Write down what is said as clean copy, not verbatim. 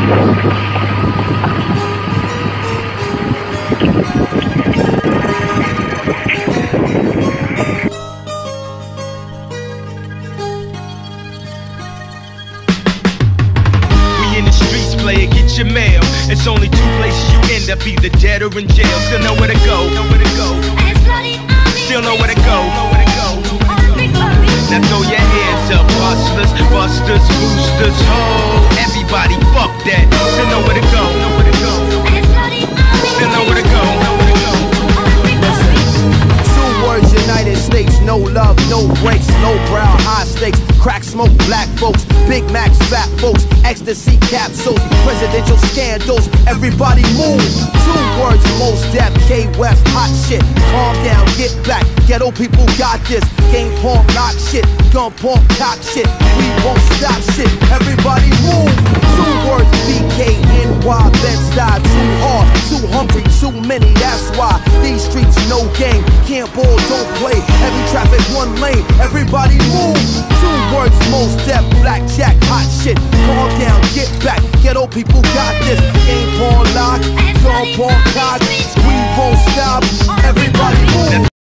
Player, get your mail. It's only two places you end up, either dead or in jail. Still know where to go. Still know where to go. Now throw your hands up, hustlers, busters, boosters, ho. Everybody, fuck that. Still know where to go. Still know where to go. Two words, United States. No love, no breaks, low brow, high stakes. Crack smoke, black folks, Big Macs, fat folks, ecstasy capsules, presidential scandals, everybody move. Two words, most deaf, K-West, hot shit. Calm down, get back, ghetto people got this. Game porn, knock shit, gun porn, cock shit. We won't stop shit, everybody move. Two words, BKNY, Bed-Stuy, too hard, too hungry, too many, that's why. These streets, no game, can't ball, don't play. Heavy traffic, one lane, everybody move. Two words, most deaf, blackjack, hot shit. Calm down, get back, ghetto people got this. Game porn lock, gun porn cock. We won't stop, everybody move.